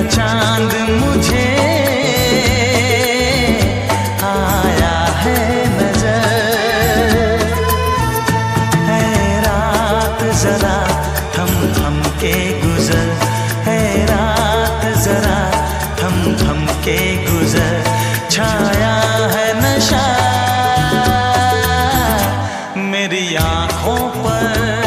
चांद मुझे आया है नजर। है रात जरा थम थम के गुजर, है रात जरा थम थम के गुजर। छाया है नशा मेरी आँखों पर।